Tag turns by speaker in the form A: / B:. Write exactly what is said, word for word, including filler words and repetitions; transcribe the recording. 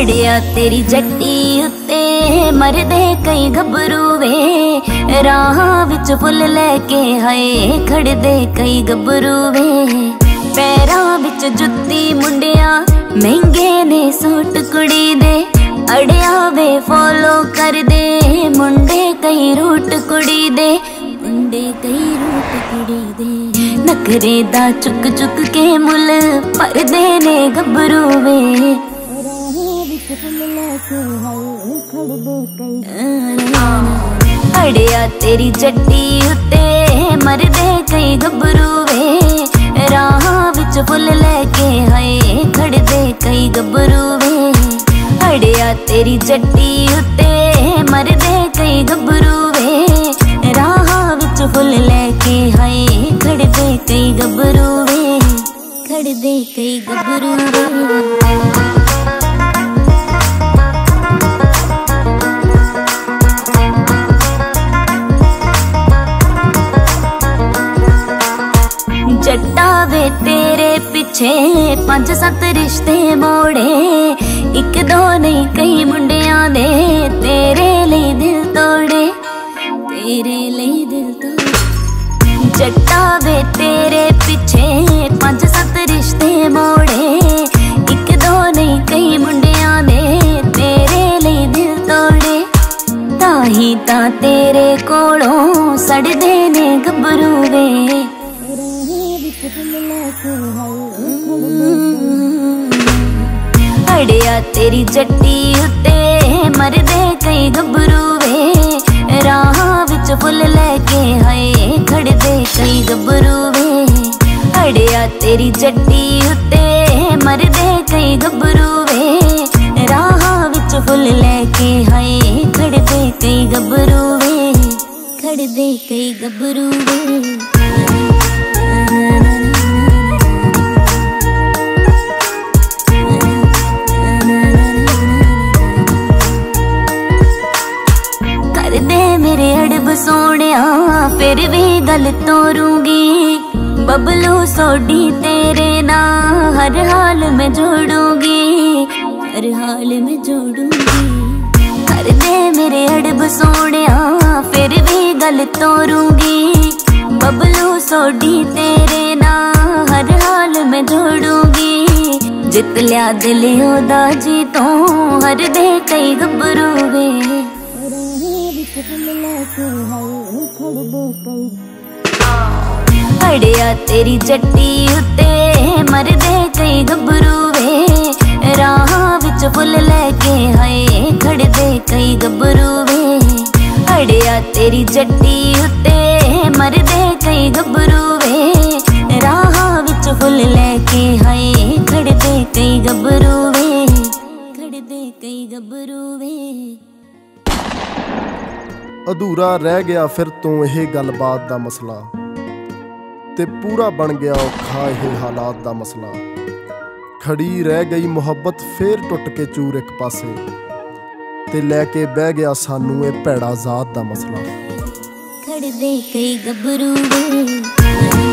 A: अड़िया तेरी जट्टी उत्ते मरदे कई गबरू वे, राह विच फुल लैके हाय खड़दे कई गबरू वे। पैरां विच जुत्ती मुंडिया महंगे ने सूट कुड़ी दे, अड़िया वे फॉलो कर दे मुंडे कई रूट कुड़ी दे, मुंडे कई रूट कुड़ी दे। नखरे दा चुक चुक के मुल परदे ने गबरू वे, अड़िया तेरी जट्टी उत्ते मरदे कई गबरू वे, राह विच फुल लैके हाय खड़दे कई गबरू वे। अड़िया तेरी जट्टी उत्ते मरदे कई गबरू वे, राह विच फुल लैके हाय खड़दे कई गबरू वे, खड़दे कई गबरू वे। जट्टा वे तेरे पीछे पंज सत्त रिश्ते मोड़े, एक दो नहीं कई मुंडियां दे तेरे लिए दिल तोड़े, तेरे लिए दिल तोड़े। जट्टा वे तेरे पीछे पंज सत्त रिश्ते मोड़े, एक दो नहीं कई मुंडियां दे तेरे लिए दिल तोड़े, ताही ता तेरे कोलों सड़दे ने गबरू वे। अड़िया तेरी जट्टी उत्ते मरदे कई गबरू वे, राह विच फुल लैके हाय खड़दे कई गबरू वे। अड़िया तेरी जट्टी उत्ते मरदे कई गबरू वे, राह विच फुल लैके हाय खड़दे कई गबरू वे, खड़दे कई गबरू वे। मेरे अड़ब सोनिया फिर भी गल तोरूंगी, बबलू सोडी तेरे ना हर हाल में जोड़ूंगी, हर हाल में जोड़ूंगी। कर दे मेरे अड़ब सोनिया फिर भी गल तोरूंगी, बबलू सोडी तेरे ना हर हाल में जोड़ूंगी। जित लिया दिल ओदा जी तो हर दे कई गबरू वे, अड़िया तेरी जट्टी उत्ते मरदे कई गबरू वे, राह विच फुल लैके हाय खड़दे कई गबरू वे। अड़िया तेरी जट्टी उत्ते मरदे कई गबरू वे, राह विच फुल लैके हाय खड़दे कई गबरू वे, खड़दे कई गबरू वे।
B: अधूरा रह गया फिर तो यह गलबात दा मसला, ते पूरा बन गया औखा यह हालात दा मसला। खड़ी रह गई मुहब्बत फिर टुट के चूर एक पासे, ते लैके बह गया सानू ये भैड़ा जात दा मसला।
A: खड़दे कई गबरू वे।